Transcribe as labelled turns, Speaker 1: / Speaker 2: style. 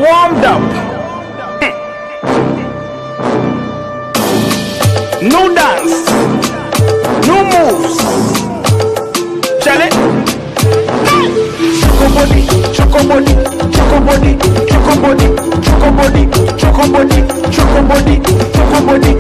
Speaker 1: warmed up. New dance, new moves. Chale. Choco body, choco body, choco body, choco body, choco body, choco body, choco body, choco body.